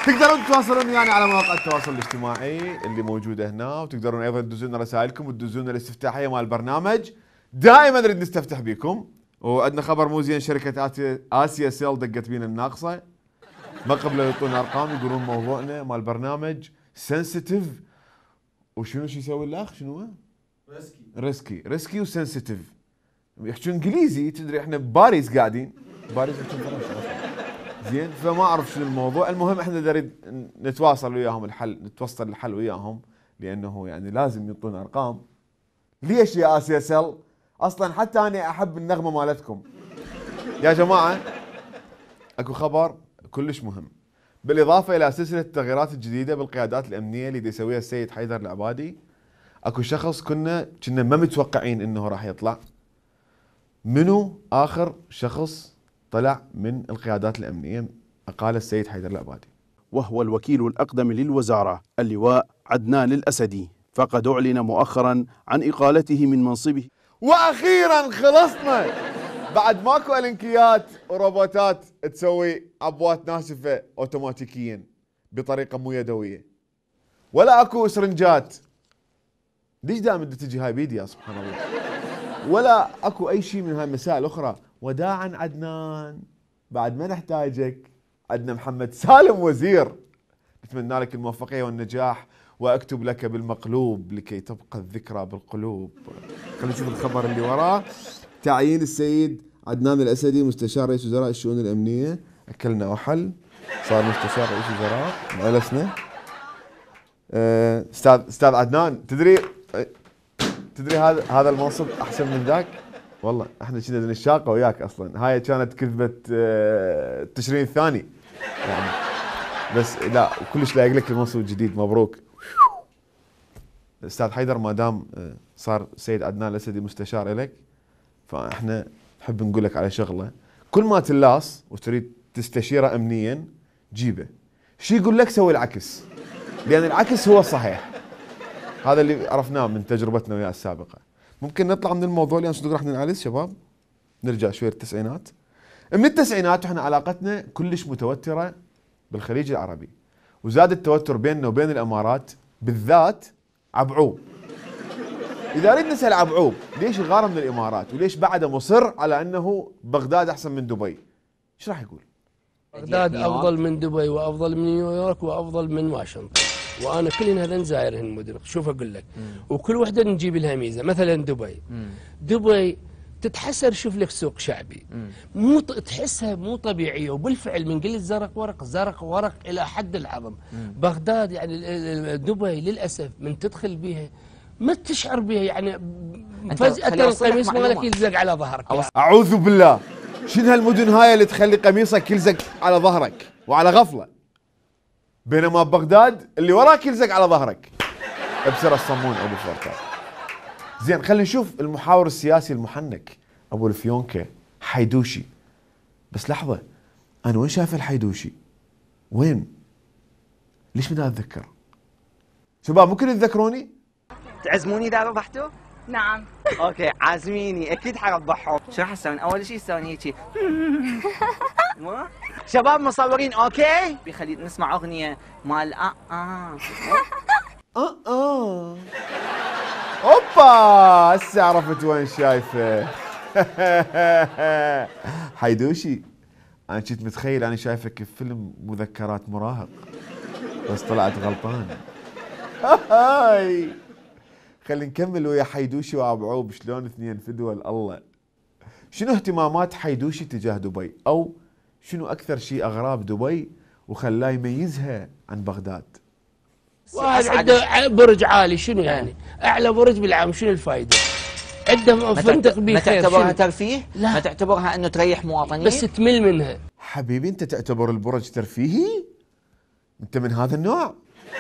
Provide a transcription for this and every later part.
تقدرون تتواصلون ويانا على مواقع التواصل الاجتماعي اللي موجوده هنا، وتقدرون ايضا تدزون رسائلكم وتدزون الاستفتاحيه مال البرنامج. دائما نريد نستفتح بكم. وعندنا خبر مو زين، شركه اسيا سيل دقت بينا الناقصه، ما قبلوا يعطونا ارقام، يقولون موضوعنا مال البرنامج سنسيتيف. وشنو شو يسوي الاخ؟ شنو هو؟ ريسكي وسنسيتيف. يحكون انجليزي، تدري احنا بباريس قاعدين، باريس زين، فما اعرف شنو الموضوع. المهم احنا نريد نتواصل وياهم الحل، نتوصل الحل وياهم، لانه يعني لازم يعطونا ارقام. ليش يا اسيا سيل؟ اصلا حتى انا احب النغمه مالتكم يا جماعه. اكو خبر كلش مهم، بالاضافه الى سلسله التغييرات الجديده بالقيادات الامنيه اللي يسويها السيد حيدر العبادي، اكو شخص كنا ما متوقعين انه راح يطلع. منو اخر شخص طلع من القيادات الامنيه؟ قال السيد حيدر العبادي، وهو الوكيل الأقدم للوزارة اللواء عدنان الأسدي، فقد أعلن مؤخرا عن إقالته من منصبه. واخيرا خلصنا بعد ماكو الينكيات وروبوتات تسوي عبوات ناسفه اوتوماتيكيا بطريقه مو يدويه، ولا اكو سرنجات. ليش دائما تجي هاي بيدي يا سبحان الله؟ ولا اكو اي شيء من هاي المسائل الاخرى. وداعا عدنان، بعد ما نحتاجك عندنا محمد سالم وزير. نتمنى لك الموفقيه والنجاح، واكتب لك بالمقلوب لكي تبقى الذكرى بالقلوب. خلينا نشوف الخبر اللي وراه. تعيين السيد عدنان الاسدي مستشار رئيس وزراء الشؤون الامنيه. اكلنا وحل، صار مستشار رئيس وزراء، جلسنا. استاذ عدنان، تدري هذا المنصب احسن من ذاك. والله احنا كنا نشاقه وياك اصلا، هاي كانت كذبه التشرين الثاني يعني، بس لا كلش لايق لك المنصب الجديد، مبروك. استاذ حيدر، ما دام صار سيد عدنان الاسدي مستشار لك، فاحنا نحب نقول لك على شغله. كل ما تلاص وتريد تستشيره امنيا جيبه، شي يقول لك سوي العكس، لان العكس هو الصحيح. هذا اللي عرفناه من تجربتنا وياه السابقه. ممكن نطلع من الموضوع لان صدق راح ننعلس شباب، نرجع شويه التسعينات. من التسعينات واحنا علاقتنا كلش متوتره بالخليج العربي، وزاد التوتر بيننا وبين الامارات، بالذات عبعوب. اذا اريد نسال عبعوب ليش غار من الامارات وليش بعده مصر على انه بغداد احسن من دبي، ايش راح يقول؟ بغداد افضل من دبي وافضل من نيويورك وافضل من واشنطن، وانا كلنا هذا نزايرهن المدن. شوف اقول لك، وكل وحده نجيب لها ميزه. مثلا دبي تتحسر، شوف لك سوق شعبي مو تحسها مو طبيعيه، وبالفعل من قله زرق ورق الى حد العظم. بغداد يعني دبي للاسف من تدخل بها ما تشعر بها، يعني فجاه القميص مالك يلزق على ظهرك. اعوذ بالله، شنو هالمدن هاي اللي تخلي قميصك يلزق على ظهرك وعلى غفله، بينما بغداد اللي وراك يلزق على ظهرك. ابصر الصمون ابو فرتان. زين، خلينا نشوف المحاور السياسي المحنك ابو الفيونكه حيدوشي. بس لحظه، انا وين شايف الحيدوشي؟ وين؟ ليش ما اتذكر؟ شباب ممكن تذكروني؟ تعزموني اذا ربحتوا؟ نعم. اوكي عازميني اكيد حربحهم. شو راح تسوين؟ اول شيء تسوين هيك شباب مصورين اوكي؟ بيخلي نسمع اغنيه مال اوبا، هسه عرفت وين شايفه. حيدوشي، انا كنت متخيل انا شايفك في فيلم مذكرات مراهق، بس طلعت غلطان. هاي خلينا نكمل ويا حيدوشي وابعوب، شلون اثنين في دول الله. شنو اهتمامات حيدوشي تجاه دبي، او شنو اكثر شيء اغراب دبي وخلاه يميزها عن بغداد؟ واحد عنده برج عالي، شنو يعني؟ اعلى برج بالعالم، شنو الفائده؟ عنده فندق بخير. ما تعتبرها ترفيه؟ لا. ما تعتبرها انه تريح مواطنين؟ بس تمل منها. حبيبي انت تعتبر البرج ترفيهي؟ انت من هذا النوع؟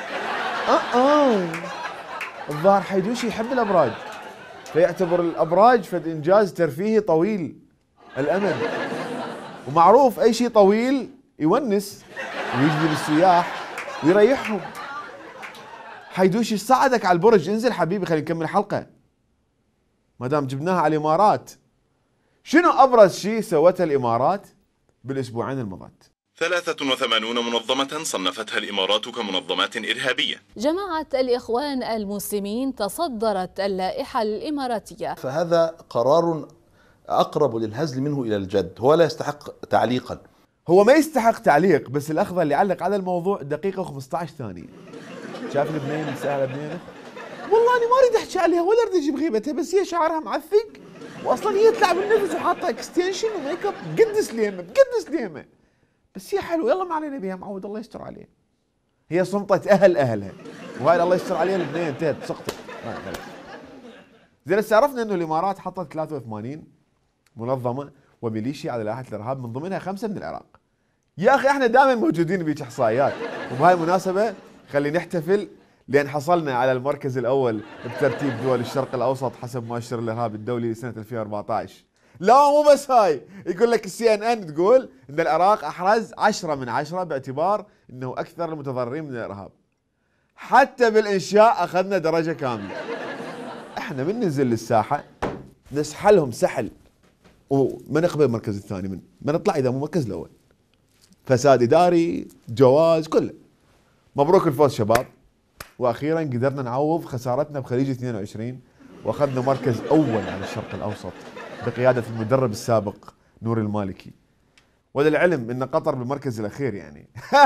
الظاهر حيدوشي يحب الابراج، فيعتبر الابراج فد انجاز ترفيهي طويل الامد، ومعروف اي شيء طويل يونس ويجذب السياح ويريحهم. حيدوشي صعدك على البرج، انزل حبيبي خلينا نكمل الحلقه ما دام جبناها على الامارات. شنو ابرز شيء سوته الامارات بالاسبوعين المضت؟ 83 منظمة صنفتها الإمارات كمنظمات إرهابية. جماعة الإخوان المسلمين تصدرت اللائحة الإماراتية، فهذا قرار أقرب للهزل منه إلى الجد، هو لا يستحق تعليقا. هو ما يستحق تعليق، بس الأخضر اللي علق على الموضوع دقيقة و15 ثانية. شايف البنين سهلة بنينة؟ والله أنا ما أريد أحكي عليها ولا أريد أجيب غيبتها، بس هي شعرها معثق وأصلا هي تلعب النفس وحاطة اكستنشن وميك اب قد سليمة بقد سليمة، بس هي حلوة يلا ما علينا بيها، معود الله يستر عليها. هي صمتت أهلها وهاي الله يستر عليها البنية انتهت سقطت. زين هسه عرفنا إنه الإمارات حطت 83 منظمة وميليشيا على لائحة الإرهاب، من ضمنها 5 من العراق. يا أخي احنا دائما موجودين بيك إحصائيات، وبهاي المناسبة خلي نحتفل لأن حصلنا على المركز الأول بترتيب دول الشرق الأوسط حسب مؤشر الإرهاب الدولي لسنة 2014. لا مو بس هاي، يقول لك CNN تقول إن العراق أحرز 10 من 10 باعتبار إنه أكثر المتضررين من الإرهاب. حتى بالإنشاء أخذنا درجة كاملة. احنا من ننزل للساحة نسحلهم سحل وما نقبل المركز الثاني، ما نطلع إذا مو المركز الأول. فساد إداري، جواز، كله. مبروك الفوز شباب. واخيرا قدرنا نعوض خسارتنا بخليج 22 واخذنا مركز اول على الشرق الاوسط بقياده المدرب السابق نور المالكي. وللعلم ان قطر بالمركز الاخير يعني.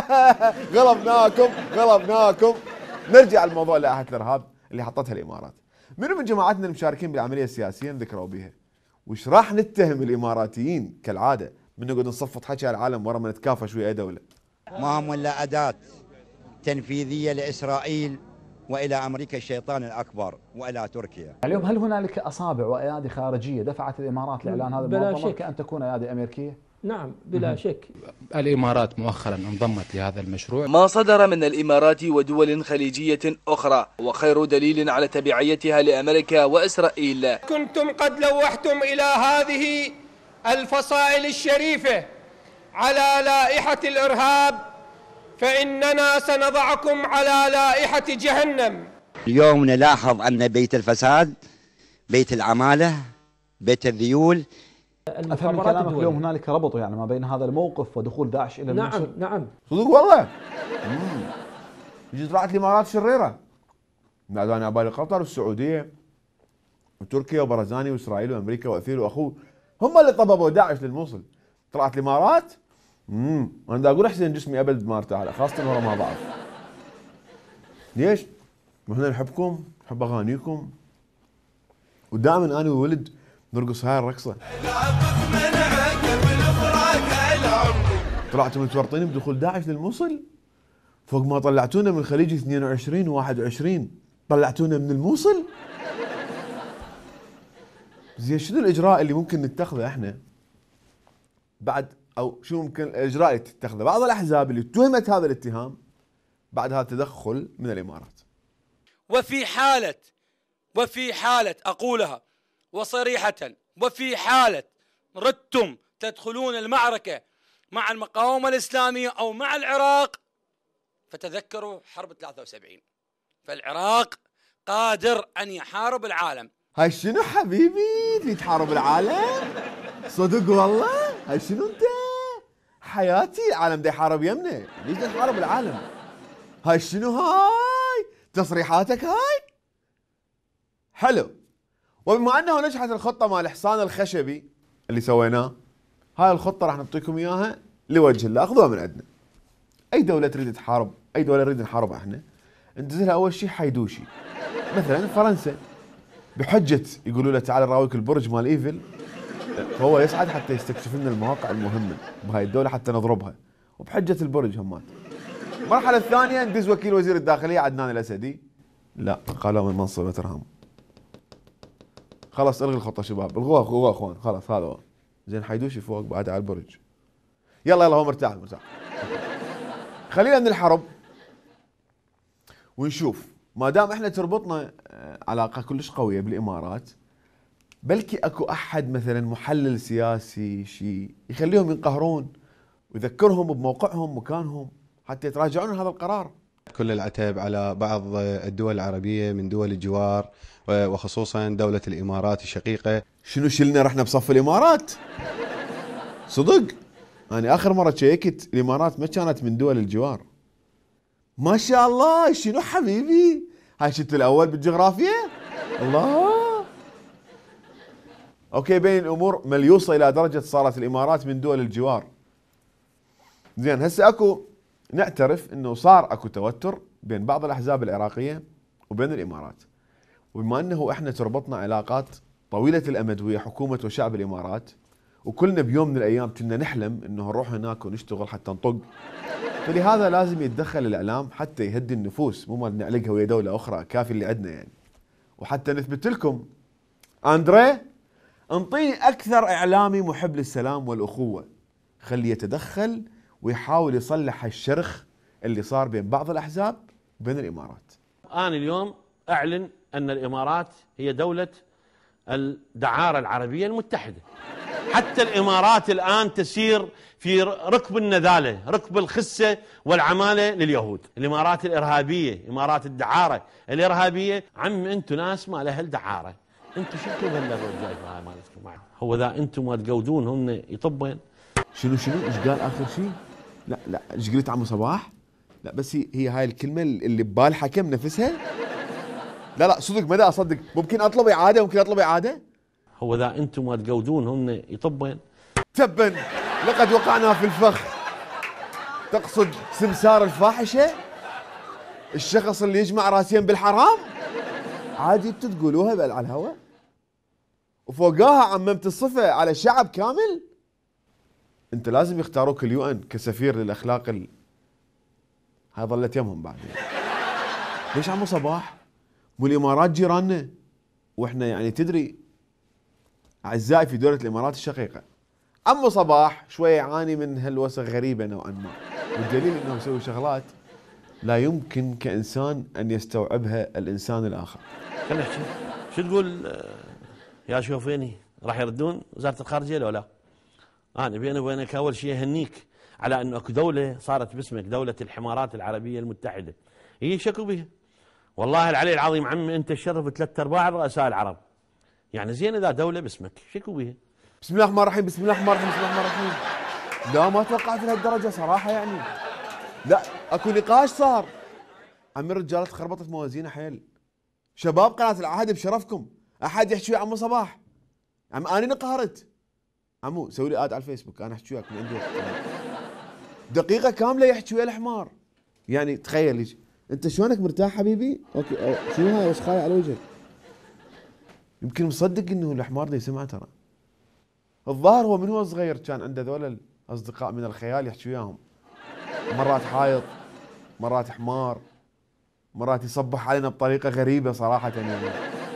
غلبناكم. نرجع لموضوع لائحه الارهاب اللي حطتها الامارات. منو من جماعتنا المشاركين بالعمليه السياسيه ذكروا بها؟ وش راح نتهم الاماراتيين كالعاده من نقعد نصفط حكي على العالم ورا ما نتكافى ويا اي دوله؟ ما هم ولا اداه تنفيذية لإسرائيل وإلى أمريكا الشيطان الأكبر وإلى تركيا. اليوم هل هنالك أصابع وأيادي خارجية دفعت الإمارات لإعلان هذا المنظمة كأن تكون أيادي أمريكية؟ نعم بلا شك. الإمارات مؤخرا انضمت لهذا المشروع. ما صدر من الإمارات ودول خليجية أخرى وخير دليل على تبعيتها لأمريكا وإسرائيل. كنتم قد لوحتم إلى هذه الفصائل الشريفة على لائحة الإرهاب، فإننا سنضعكم على لائحة جهنم. اليوم نلاحظ أن بيت الفساد، بيت العمالة، بيت الذيول. أفهم من كلامك اليوم هنالك ربط يعني ما بين هذا الموقف ودخول داعش إلى الموصل. نعم صدق والله. يجي طلعت الإمارات شريرة. ناداني على بالي قطر والسعودية وتركيا وبرزاني وإسرائيل وأمريكا وأثير وأخوه هم اللي طببوا داعش للموصل. طلعت الإمارات. انا دا اقول احسن جسمي ابد ما ارتاح له، خاصه ورا ما ضعف. ليش؟ احنا نحبكم، نحب اغانيكم، ودائما انا وولد نرقص هاي الرقصه. طلعتوا متورطين بدخول داعش للموصل فوق ما طلعتونا من خليج 22 و21 طلعتونا من الموصل. زين شنو الاجراء اللي ممكن نتخذه احنا بعد، او شو ممكن الاجراء اللي تتخذه بعض الاحزاب اللي اتهمت هذا الاتهام بعد هذا التدخل من الامارات؟ وفي حالة أقولها وصريحة، وفي حالة ردتم تدخلون المعركة مع المقاومة الإسلامية أو مع العراق فتذكروا حرب 73، فالعراق قادر أن يحارب العالم. هاي شنو حبيبي اللي تحارب العالم؟ صدق والله؟ هاي شنو انت؟ حياتي العالم دا يحارب يمنا، ليش دا نحارب العالم؟ هاي شنو هاي؟ تصريحاتك هاي؟ حلو. وبما انه نجحت الخطة مال الحصان الخشبي اللي سويناه، هاي الخطة راح نعطيكم اياها لوجه الله، اخذوها من عندنا. اي دولة تريد تحارب، اي دولة نريد نحاربها احنا، ندز لها اول شيء حيدوشي. مثلا فرنسا بحجة يقولوا له تعال نراويك البرج مال ايفل، فهو يصعد حتى يستكشف لنا المواقع المهمة بهاي الدولة حتى نضربها، وبحجة البرج همات. المرحلة الثانية ندز وكيل وزير الداخلية عدنان الأسدي، لا قالوا من منصب ترهم. خلاص الغي الخطة شباب، الغوها اخوان، خلاص هذا هو. زين حيدوشي فوق بعد على البرج. يلا هو مرتاح. خلينا من الحرب ونشوف، ما دام احنا تربطنا علاقة كلش قوية بالامارات، بلكي اكو احد مثلا محلل سياسي شيء يخليهم ينقهرون ويذكرهم بموقعهم مكانهم حتى يتراجعون هذا القرار. كل العتاب على بعض الدول العربية من دول الجوار وخصوصا دولة الامارات الشقيقة. شنو شلنا رحنا بصف الامارات؟ صدق أنا آخر مرة شيكت الإمارات ما كانت من دول الجوار. ما شاء الله، شنو حبيبي؟ هاي شفت الأول بالجغرافيا؟ الله. أوكي، بين الأمور مليوصة إلى درجة صارت الإمارات من دول الجوار. زين، هسه أكو نعترف أنه صار أكو توتر بين بعض الأحزاب العراقية وبين الإمارات، وبما أنه إحنا تربطنا علاقات طويلة الأمد ويا حكومة وشعب الإمارات، وكلنا بيوم من الأيام كنا نحلم أنه نروح هناك ونشتغل حتى نطق، فلهذا لازم يتدخل الإعلام حتى يهدي النفوس، مو ما نعلقها ويا دولة أخرى، كافي اللي عندنا يعني. وحتى نثبت لكم أندري، انطيني أكثر إعلامي محب للسلام والأخوة، خليه يتدخل ويحاول يصلح الشرخ اللي صار بين بعض الأحزاب وبين الإمارات. أنا اليوم أعلن أن الإمارات هي دولة الدعارة العربية المتحدة. حتى الإمارات الآن تسير في ركب النذالة، ركب الخسة والعمالة لليهود. الإمارات الإرهابية، إمارات الدعارة الإرهابية. عم أنتم ناس ما لها الدعارة، أنتم شو تبلغوا الجايفة مالتكم معهم؟ هو ذا أنتم ما تقودون هم يطبين؟ شنو ايش قال آخر شيء؟ لا ايش قلت عمو صباح؟ لا بس هي هاي الكلمة اللي ببال حكم نفسها؟ لا صدق ما دا أصدق. ممكن أطلب إعادة؟ هو ذا أنتم ما تقودون هم يطبين؟ تبا لقد وقعنا في الفخ. تقصد سمسار الفاحشة؟ الشخص اللي يجمع راسين بالحرام؟ عادي تقولوها على الهواء؟ وفوقاها عممت الصفة على شعب كامل؟ انت لازم يختاروك اليو ان كسفير للاخلاق هاي ظلت يمهم بعد. ليش عمو صباح؟ مو الامارات جيراننا، واحنا يعني تدري اعزائي في دولة الامارات الشقيقة. عمو صباح شوية يعاني من هالوسخ غريبة نوعا ما، والدليل انه يسوي شغلات لا يمكن كانسان ان يستوعبها الانسان الاخر. خلينا نحكي، شو تقول يا شوفيني؟ راح يردون وزارة الخارجية لو لا؟ أنا بيني وبينك أول شيء أهنيك على أنه أكو دولة صارت باسمك، دولة الحمارات العربية المتحدة. هي شكو بها والله العلي العظيم. عمي أنت تشرف 3/4 رؤساء العرب، يعني زين إذا دولة باسمك، شكو بها؟ بسم الله الرحمن الرحيم، بسم الله الرحمن الرحيم، بسم الله الرحمن الرحيم. لا ما توقعت لهالدرجة صراحة يعني. لا أكو نقاش صار. عمي الرجالة خربطت موازينها حيل. شباب قناة العهد بشرفكم، أحد يحكي ويا عمو صباح؟ عم أنا انقهرت. عمو سوي لي على الفيسبوك، انا احكي وياك من عندي وقت. دقيقة كاملة يحكي ويا الحمار. يعني تخيل ليش انت شلونك مرتاح حبيبي؟ اوكي شنو هاي وسخاية على وجهك؟ يمكن مصدق انه الحمار ده يسمع ترى. الظاهر هو من هو صغير كان عنده ذول الاصدقاء من الخيال يحكي وياهم. مرات حايط، مرات حمار، مرات يصبح علينا بطريقة غريبة صراحة يعني.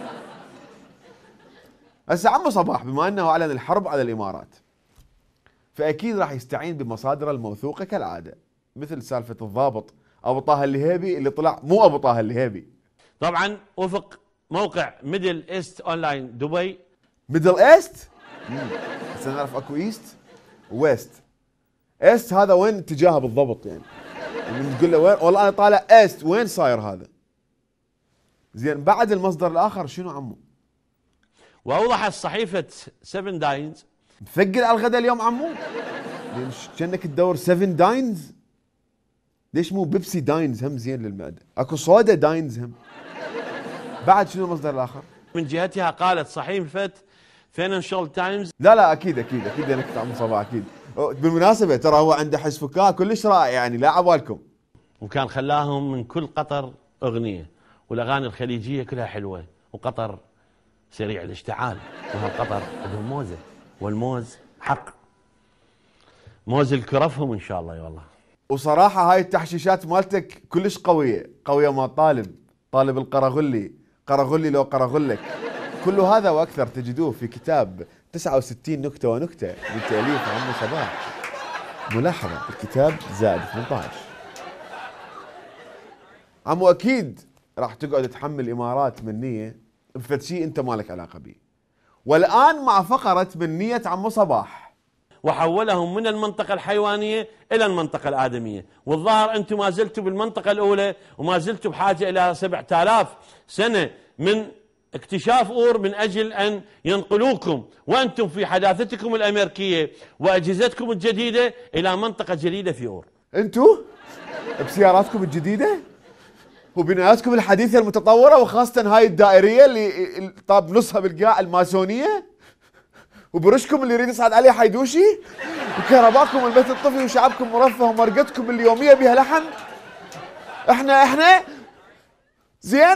هسه عمو صباح بما انه اعلن الحرب على الامارات، فاكيد راح يستعين بمصادره الموثوقه كالعاده، مثل سالفه الضابط ابو طه اللهيبي اللي طلع مو ابو طه اللهيبي. طبعا وفق موقع ميدل ايست اونلاين دبي. ميدل ايست؟ هسه نعرف اكو ايست وويست. ايست هذا وين اتجاهه بالضبط يعني؟ تقول له وين؟ والله انا طالع ايست، وين صاير هذا؟ زين بعد المصدر الاخر شنو عمو؟ واوضحت صحيفه 7 داينز. مثقل على الغداء اليوم عمو؟ كأنك تدور 7 داينز؟ ليش مو بيبسي داينز هم زين للمعده؟ اكو صودا داينز هم. بعد شنو المصدر الاخر؟ من جهتها قالت صحيفه فاينانشال تايمز. لا اكيد انا كنت عم صباح اكيد. بالمناسبه ترى هو عنده حس فكاهه كلش رائع يعني، لا عبالكم. وكان خلاهم من كل قطر اغنيه، والاغاني الخليجيه كلها حلوه، وقطر سريع الاشتعال، وهالقطر عندهم موزه، والموز حق. موز الكرفهم ان شاء الله والله. وصراحه هاي التحشيشات مالتك كلش قويه ما طالب القرغلي، قرغلي لو قرغلك. كل هذا واكثر تجدوه في كتاب 69 نكته ونكته من تاليف عمو صباح. ملاحظه الكتاب زائد 18. عمو اكيد راح تقعد تحمل الامارات من نيه بفد شيء انت مالك علاقه به. والان مع فقره من نيه عمو صباح. وحولهم من المنطقه الحيوانيه الى المنطقه الادميه، والظاهر انتم ما زلتوا بالمنطقه الاولى، وما زلتوا بحاجه الى 7000 سنه من اكتشاف أور من أجل أن ينقلوكم وأنتم في حداثتكم الأمريكية وأجهزتكم الجديدة إلى منطقة جديدة في أور. أنتوا بسياراتكم الجديدة وبناياتكم الحديثة المتطورة وخاصة هاي الدائرية اللي طاب نصها بالقاع الماسونية وبرشكم اللي يريد يصعد عليه حيدوشي وكهرباكم البيت الطفي وشعبكم مرفه ومرقتكم اليومية بها لحم. احنا زين.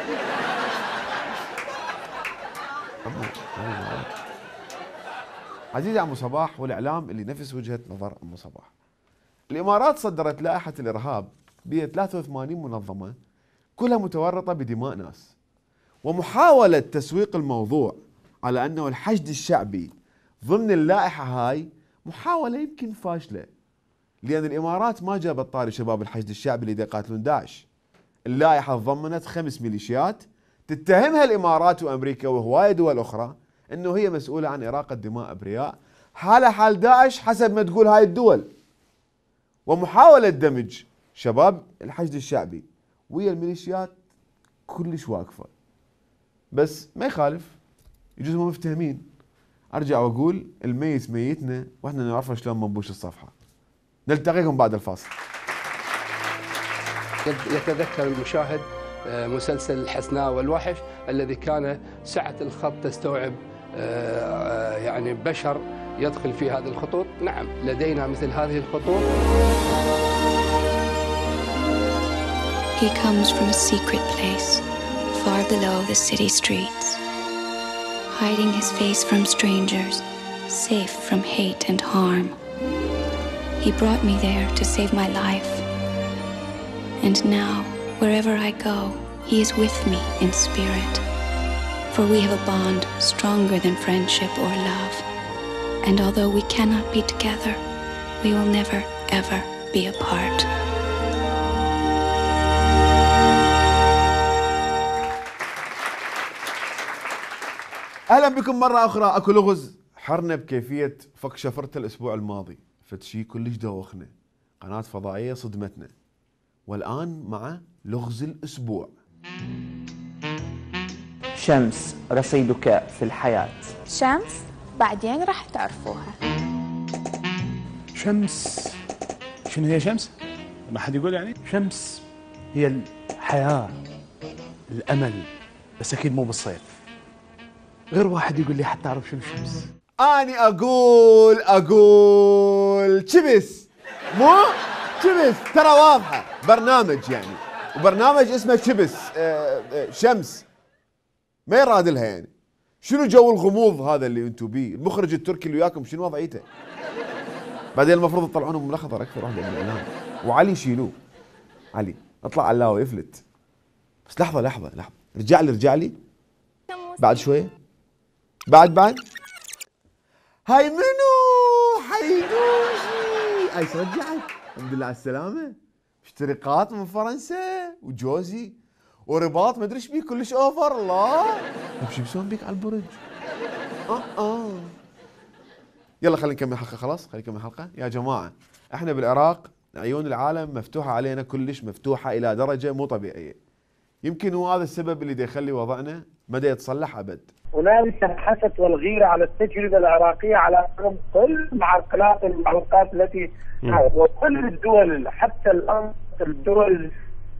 عزيزي عمو صباح والاعلام اللي نفس وجهة نظر عمو صباح. الامارات صدرت لائحة الارهاب بها 83 منظمة كلها متورطة بدماء ناس، ومحاولة تسويق الموضوع على انه الحشد الشعبي ضمن اللائحة هاي محاولة يمكن فاشلة، لان الامارات ما جابت طاري شباب الحشد الشعبي اللي يقاتلون داعش. اللائحة تضمنت 5 ميليشيات تتهمها الامارات وامريكا وهواية دول اخرى انه هي مسؤولة عن اراقة دماء ابرياء حالها حال داعش حسب ما تقول هاي الدول، ومحاولة دمج شباب الحشد الشعبي ويا الميليشيات كلش واقفة. بس ما يخالف، يجوز هم مفتهمين. ارجع واقول الميت ميتنا واحنا نعرفه شلون منبوش الصفحة. نلتقيكم بعد الفاصل. يتذكر المشاهد مسلسل الحسناء والوحش الذي كان سعة الخط تستوعب يعني بشر يدخل في هذه الخطوط. نعم لدينا مثل هذه الخطوط. He comes from a secret place far below the city streets, hiding his face from strangers, safe from hate and harm. He brought me there to save my life. And now, wherever I go, he is with me in spirit. For we have a bond stronger than friendship or love. And although we cannot be together, we will never, ever be apart. اهلا بكم مرة اخرى. اكو لغز حرنا بكيفية فك شفرته الاسبوع الماضي، فتشي كلش دوخنا، قناة فضائية صدمتنا، والان مع لغز الاسبوع. شمس رصيدك في الحياة. شمس بعدين راح تعرفوها. شمس شنو هي شمس؟ ما حد يقول يعني؟ شمس هي الحياة، الأمل، بس أكيد مو بالصيف. غير واحد يقول لي حتى أعرف شنو الشمس. أني أقول شبس، مو شبس، ترى واضحة، برنامج يعني، وبرنامج اسمه شبس شمس، ما يراد لها يعني. شنو جو الغموض هذا اللي انتم بيه؟ المخرج التركي اللي وياكم شنو وضعيته؟ بعدين المفروض تطلعونهم من الاخضر اكثر واحده من الاعلام، وعلي شيلوه، علي اطلع علاوه يفلت. بس لحظه رجع لي بعد شويه، بعد هاي منو؟ حيدوشي. ايش رجعت؟ الحمد لله على السلامه. اشتراكات من فرنسا وجوزي ورباط ما ادري ايش بيه كلش اوفر. الله شو بيسوون بيك على البرج؟ يلا خلينا نكمل حلقه. خلاص خلينا نكمل حلقه يا جماعه. احنا بالعراق عيون العالم مفتوحه علينا كلش، مفتوحه الى درجه مو طبيعيه. يمكن هو هذا السبب اللي يخلي وضعنا ما يتصلح ابد. هنالك الحسد والغيره على التجربه العراقيه على كل المعوقات التي وكل الدول حتى الان الدول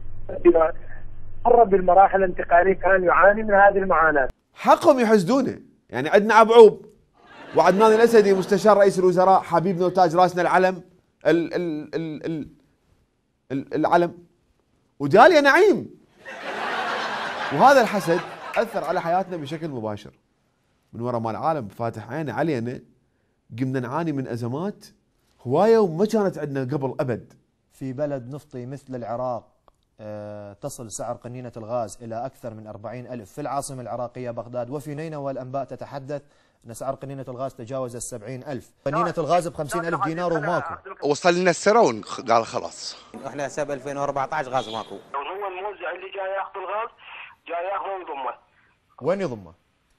مر بالمراحل الانتقاليه كان يعاني من هذه المعاناه. حقهم يحسدونه، يعني عندنا عبعوب وعدنان الاسدي مستشار رئيس الوزراء حبيبنا وتاج راسنا العلم العلم، وداليا نعيم، وهذا الحسد اثر على حياتنا بشكل مباشر. من وراء ما العالم فاتح عينه علينا قمنا نعاني من ازمات هوايه وما كانت عندنا قبل ابد. في بلد نفطي مثل العراق تصل سعر قنينة الغاز إلى أكثر من 40,000 في العاصمة العراقية بغداد، وفي نينوى الأنباء تتحدث أن سعر قنينة الغاز تجاوز 70,000. قنينة الغاز ب50,000 دينار وماكو. وصلنا السرون قال خلاص. احنا حساب 2014 غاز ماكو. هو الموزع اللي جاي ياخذ الغاز جاي ياخذه ويضمه. وين يضمه؟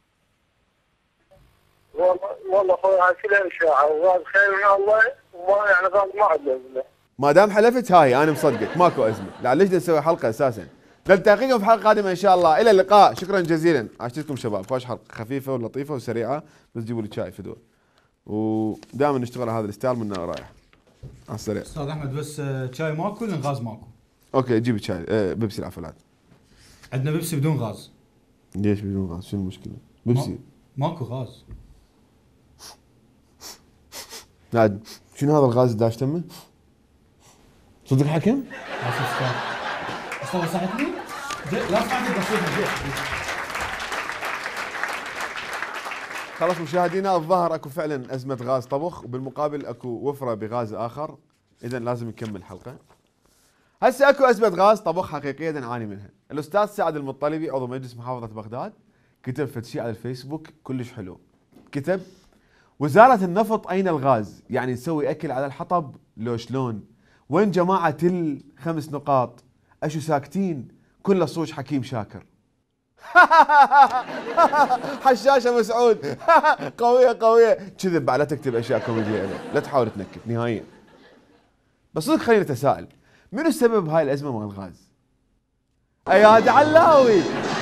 والله اخوي كلها اشاعه، وغاز خير من الله، وما يعني غاز ما عندنا. ما دام حلفت هاي انا مصدقك ماكو ازمه. لا ليش نسوي حلقه اساسا؟ نلتقيكم في حلقه قادمه ان شاء الله، الى اللقاء، شكرا جزيلا. عشتكم شباب، فاش حلقه خفيفه ولطيفه وسريعه، بس جيبوا لي شاي فدوه، ودائما نشتغل على هذا الستايل من رايح على السريع. استاذ احمد بس شاي ماكو لان غاز ماكو. اوكي جيب شاي بيبسي العفو. عندنا بيبسي بدون غاز. ليش بدون غاز؟ شنو المشكله؟ بيبسي ماكو غاز. بعد شنو هذا الغاز داش تمه؟ صدق حكم؟ استاذ صحتني؟ لا صحتني خلاص مشاهدينا، الظاهر اكو فعلا ازمه غاز طبخ، وبالمقابل اكو وفره بغاز اخر، اذا لازم نكمل الحلقه. هسه اكو ازمه غاز طبخ حقيقيه نعاني منها. الاستاذ سعد المطلبي عضو مجلس محافظه بغداد كتب فد شيء على الفيسبوك كلش حلو. كتب: وزاره النفط اين الغاز؟ يعني نسوي اكل على الحطب لو شلون؟ وين جماعه ال5 نقاط؟ اشو ساكتين؟ كله صوج حكيم شاكر. حشاشه مسعود. قويه. كذب بعد، لا تكتب اشياء كوميديه، لا تحاول تنكت نهائيا. بس صدق خلينا نتساءل، منو السبب هاي الازمه مال الغاز؟ اياد علاوي.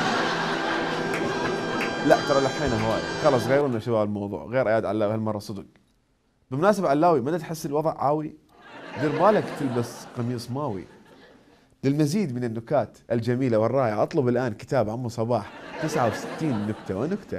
لا ترى لحينا هواي، خلص غيروا لنا شباب الموضوع، غير اياد علاوي هالمره صدق. بالمناسبه علاوي، متى تحس الوضع عاوي؟ دير بالك تلبس قميص ماوي. للمزيد من النكات الجميله والرائعه اطلب الان كتاب عمو صباح 69 نكته ونكته.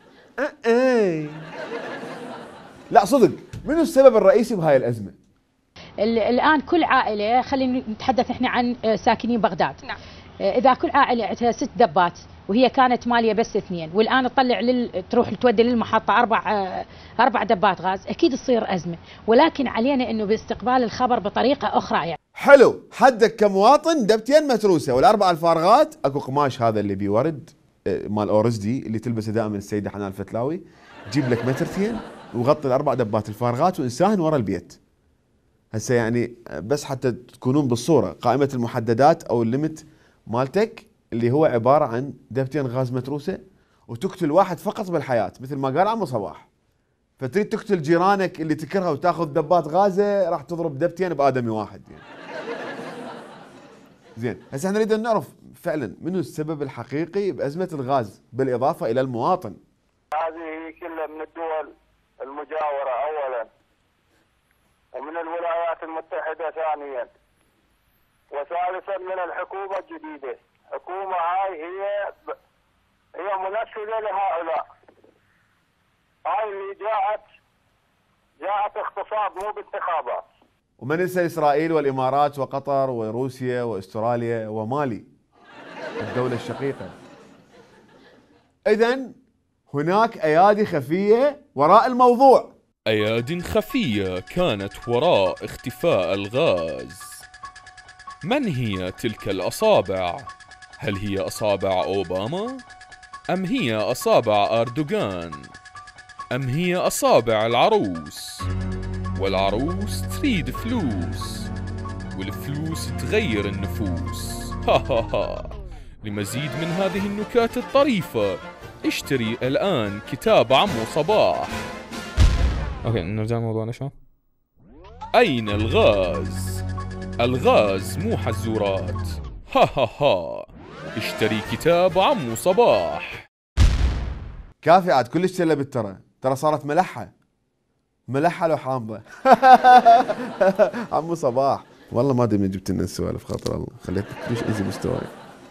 لا صدق، منو السبب الرئيسي بهاي الازمه؟ الان كل عائله، خلينا نتحدث احنا عن ساكنين بغداد. نعم. اذا كل عائله عندها 6 دبات وهي كانت ماليه بس 2، والان تطلع تروح تودي للمحطه 4 دبات غاز، اكيد تصير ازمه، ولكن علينا انه باستقبال الخبر بطريقه اخرى يعني. حلو، حدك كمواطن دبتين متروسه وال4 الفارغات، اكو قماش هذا اللي بورد مال اورزدي اللي تلبسه دائما السيده حنان الفتلاوي، جيب لك مترتين وغطي ال4 دبات الفارغات وانساهن ورا البيت. هسه يعني بس حتى تكونون بالصوره، قائمه المحددات او الليمت مالتك اللي هو عباره عن دبتين غاز متروسه، وتقتل واحد فقط بالحياه مثل ما قال عمو صباح. فتريد تقتل جيرانك اللي تكرهها وتاخذ دبات غازه، راح تضرب دبتين بادمي واحد يعني. زين، هسه احنا نريد نعرف فعلا منو السبب الحقيقي بازمه الغاز بالاضافه الى المواطن. هذه كلها من الدول المجاوره اولا، ومن الولايات المتحده ثانيا، وثالثا من الحكومه الجديده. الحكومه هاي هي منفذه لهؤلاء. هاي اللي جاءت اغتصاب مو بانتخابات. وما ننسى اسرائيل والامارات وقطر وروسيا واستراليا ومالي الدوله الشقيقه. اذن هناك ايادي خفيه وراء الموضوع. أياد خفية كانت وراء اختفاء الغاز. من هي تلك الأصابع؟ هل هي أصابع أوباما؟ أم هي أصابع أردوغان؟ أم هي أصابع العروس؟ والعروس تريد فلوس، والفلوس تغير النفوس. ها. لمزيد من هذه النكات الطريفة اشتري الآن كتاب عمو صباح. اوكي نرجع لموضوعنا شو؟ أين الغاز؟ الغاز مو حزورات. ها. اشتري كتاب عمو صباح. كافي عاد كلش سلبت، ترى صارت ملحة لو حامضة. عمو صباح والله ما ادري من جبت لنا السوالف، خاطر الله خليتك كلش ايزي مستواي.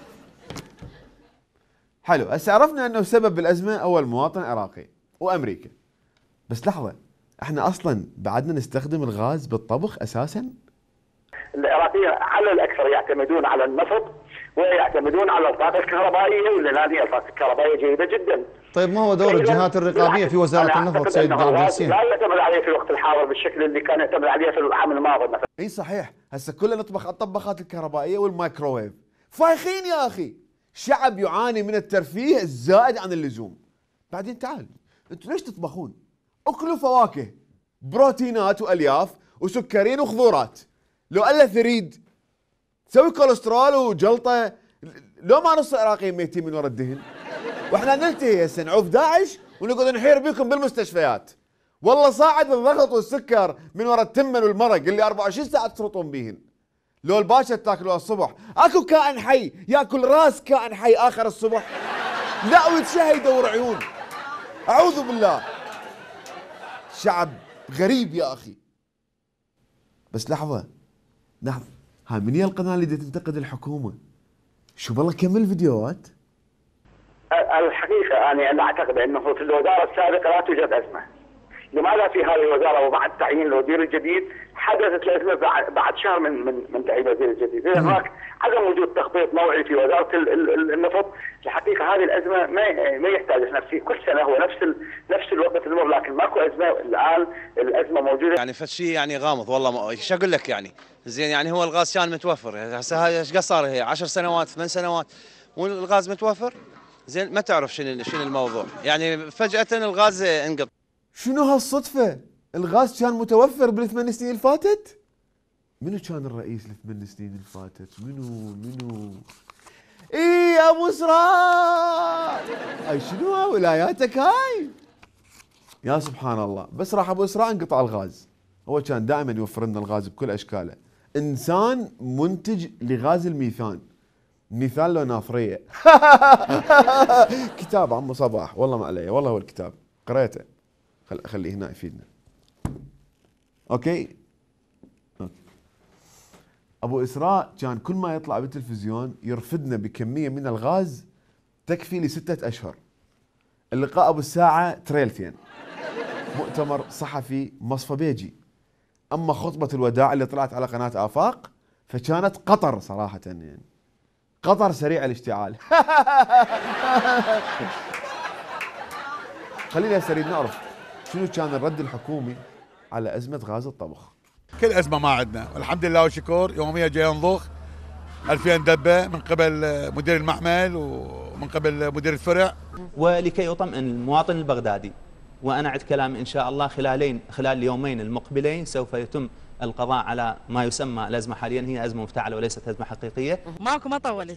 حلو، هسه عرفنا انه سبب الازمه اول مواطن عراقي وامريكا. بس لحظه، احنا اصلا بعدنا نستخدم الغاز بالطبخ اساسا؟ العراقيين على الاكثر يعتمدون على النفط ويعتمدون على الطاقه الكهربائيه، ولان هذه الطاقه الكهربائيه جيده جدا. طيب ما هو دور الجهات الرقابيه في وزاره النفط سيد عبد الحسين؟ لا يعتمد عليه في الوقت الحاضر بالشكل اللي كان يعتمد عليه في العام الماضي مثلا. اي صحيح، هسه كلنا نطبخ على الطباخات الكهربائيه والمايكروويف. فايخين يا اخي، شعب يعاني من الترفيه الزائد عن اللزوم. بعدين تعال انتوا ليش تطبخون؟ اكلوا فواكه، بروتينات والياف وسكرين وخضورات. لو الا تريد تسوي كوليسترول وجلطه، لو ما نص العراقيين ميتين من ورا الدهن. واحنا نلتهي هسه نعوف داعش ونقعد نحير بكم بالمستشفيات. والله صاعد الضغط والسكر من ورا التمن والمرق اللي 24 ساعه تسرطون بيهن. لو الباشا تاكلوها الصبح، اكو كائن حي ياكل راس كائن حي اخر الصبح؟ لا ويتشهي يدور عيون. اعوذ بالله. شعب غريب يا اخي. بس لحظه هاي من هي القناه اللي تنتقد الحكومه؟ شو بالله كمل فيديوهات. الحقيقه انا اعتقد انه في الوزاره السابقه لا توجد ازمه. لماذا في هذه الوزاره وبعد تعيين الوزير الجديد حدثت الازمه بعد شهر من تعيين الوزير الجديد؟ اذا هناك عدم وجود تخطيط نوعي في وزاره النفط. الحقيقه هذه الازمه ما يحتاج احنا في كل سنه هو نفس الوقت تمر، لكن ماكو ازمه الان. الازمه موجوده يعني فشي يعني غامض والله. شو اقول لك يعني زين يعني هو الغاز كان متوفر هسه ايش قد صار هي 10 سنوات 8 سنوات والغاز متوفر زين ما تعرف شنو الموضوع يعني فجاه الغاز انقطع. شنو هالصدفه؟ الغاز كان متوفر بال8 سنين اللي فاتت؟ منو كان الرئيس ال8 سنين اللي فاتت؟ منو؟ اي ابو اسراء. اي شنو ولاياتك هاي؟ يا سبحان الله. بس راح ابو اسراء انقطع الغاز. هو كان دائما يوفر لنا الغاز بكل اشكاله. انسان منتج لغاز الميثان. ميثان له نافريه. كتاب عمو صباح والله ما علي، والله هو الكتاب قريته. خليه هنا يفيدنا. اوكي. ابو اسراء كان كل ما يطلع بالتلفزيون يرفدنا بكميه من الغاز تكفي ل6 اشهر. اللقاء ابو الساعه تريلتين، مؤتمر صحفي مصفى بيجي. اما خطبه الوداع اللي طلعت على قناه آفاق فكانت قطر صراحه، يعني قطر سريع الاشتعال. خلينا هسه نريد نعرف شنو كان الرد الحكومي على ازمه غاز الطبخ. كل ازمه ما عندنا والحمد لله والشكر. يوميا جاي ينضخ 2000 دبه من قبل مدير المحمل ومن قبل مدير الفرع. ولكي اطمئن المواطن البغدادي وانا اعد كلام ان شاء الله خلال اليومين المقبلين سوف يتم القضاء على ما يسمى الازمه حاليا هي ازمه مفتعله وليست ازمه حقيقيه. ماكو ما طولت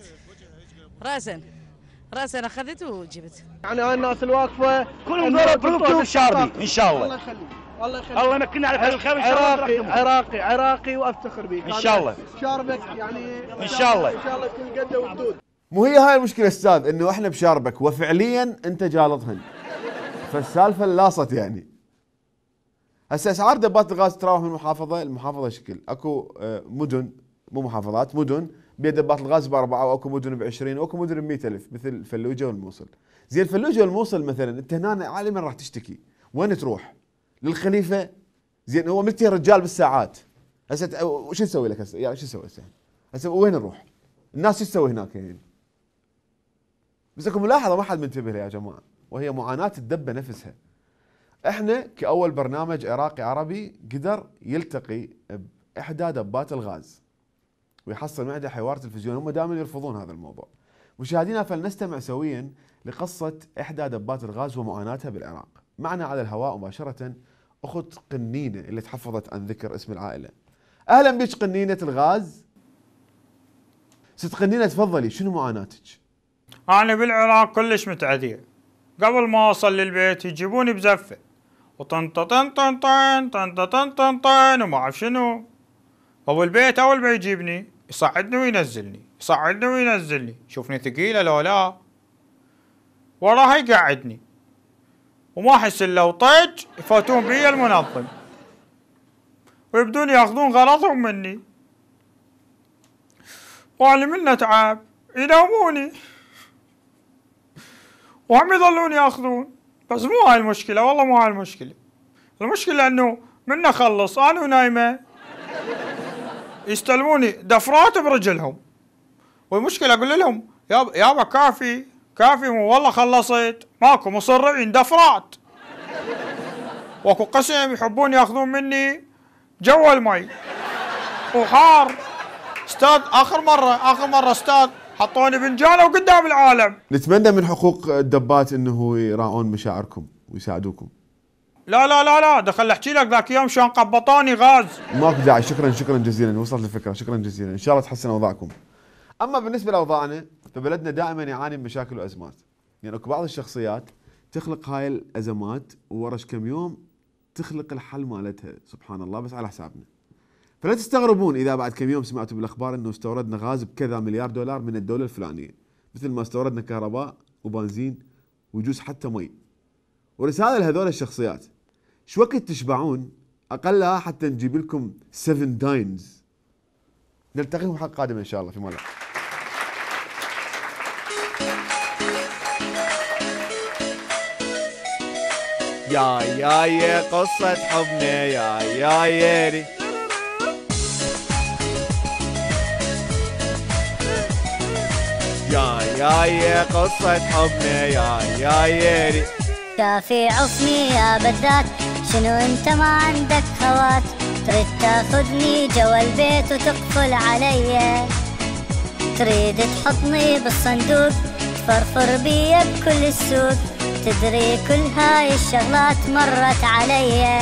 راسا اخذت وجبت. يعني الناس الواقفه كلهم دول بشاربي ان شاء الله. الله يخليك الله يمكننا على الخير ان شاء الله. عراقي وافتخر بك ان شاء الله. شاربك يعني ان شاء الله يكون قده ودود. مو هي هاي المشكله استاذ، انه احنا بشاربك وفعليا انت جالطهن. فالسالفه لاصت يعني. هسه اسعار دبات الغاز تتراوح من محافظه لمحافظه شكل. اكو مدن مو محافظات، مدن بيد دبات الغاز ب4 واكو مدن ب20 واكو مدن ب100,000 مثل الفلوجه والموصل. زين الفلوجه والموصل مثلا انت هنا عالما راح تشتكي، وين تروح؟ للخليفه. زين هو متى رجال بالساعات. هسه وش نسوي لك هسه؟ يعني شو نسوي هسه وين نروح؟ الناس شو تسوي هناك يعني؟ بس اكو ملاحظه ما حد منتبه لها يا جماعه، وهي معاناه الدبه نفسها. احنا كاول برنامج عراقي عربي قدر يلتقي باحدى دبات الغاز ويحصل معها حوار تلفزيوني. هم دائما يرفضون هذا الموضوع. مشاهدينا فلنستمع سويا لقصه احدى دبات الغاز ومعاناتها بالعراق. معنا على الهواء مباشره اخت قنينه اللي تحفظت عن ذكر اسم العائله. اهلا بك قنينه الغاز. ست قنينه تفضلي، شنو معاناتك؟ أنا بالعراق كلش متعذية. قبل ما أوصل للبيت يجيبوني بزفة وطن وما أعرف شنو. أبو البيت أول ما يجيبني يصعدني وينزلني، شوفني ثقيلة لو لا، وراه يقعدني وما أحس إلا وطج يفوتون بي المنظم ويبدون ياخذون غلطهم مني، وأنا منه تعب ينوموني وهم يظلون ياخذون. بس مو هاي المشكلة، والله مو هاي المشكلة. المشكلة انه من اخلص انا ونايمة يستلموني دفرات برجلهم، والمشكلة اقول لهم يابا كافي مو والله خلصت، ماكو مصرعين دفرات. واكو قسم يحبون ياخذون مني جوا المي وحار. استاذ اخر مرة استاذ حطوني بنجانه وقدام العالم. نتمنى من حقوق الدبات انه يراعون مشاعركم ويساعدوكم. لا دخل احكي لك ذاك يوم شلون قبطوني غاز. ماكو داعي. شكرا جزيلا، وصلت الفكره. شكرا جزيلا، ان شاء الله تحسن اوضاعكم. اما بالنسبه لاوضاعنا فبلدنا دائما يعاني من مشاكل وازمات. يعني اكو بعض الشخصيات تخلق هاي الازمات وورا كم يوم تخلق الحل مالتها سبحان الله بس على حسابنا. فلا تستغربون اذا بعد كم يوم سمعتوا بالاخبار انه استوردنا غاز بكذا مليار دولار من الدوله الفلانيه، مثل ما استوردنا كهرباء وبنزين ويجوز حتى مي. ورساله لهذول الشخصيات، شو وقت تشبعون؟ اقلها حتى نجيب لكم 7 داينز. نلتقيكم حلقه قادمه ان شاء الله في ماله. يا قصة حبنا يا ياري. يا قصة حبنا يا ياري. كافي عصني يا بدات، شنو انت ما عندك خوات؟ تريد تاخذني جوا البيت وتقفل علي، تريد تحطني بالصندوق تفرفر بي بكل السوق، تدري كل هاي الشغلات مرت علي.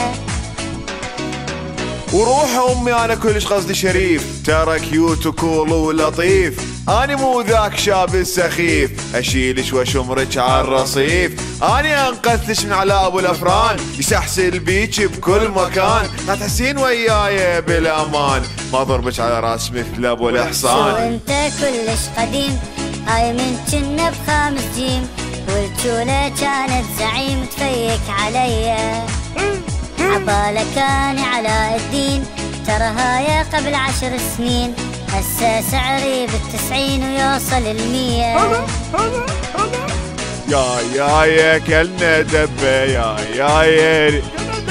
وروح امي انا كلش قصدي شريف، ترى كيوت وكول ولطيف، اني مو ذاك شاب السخيف، اشيلش واشمرك على الرصيف، اني انقذتش من على ابو الافران، يسحسل بيك بكل مكان، لا تحسين وياي بالامان، ما ضربك على راس مثل ابو الحصان. شو انت كلش قديم، هاي من كنا بخامس جيم، والجولة كانت زعيم تفيك علي، عبالك اني علاء الدين، ترى هاي قبل 10 سنين، هسه سعري بال90 ويوصل ال100. يا كلنا دبه يا ياري،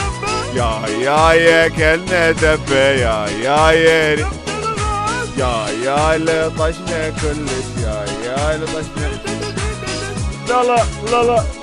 يا كلنا دبه يا ياري، يا لطشنا كلش يا لطشنا. لا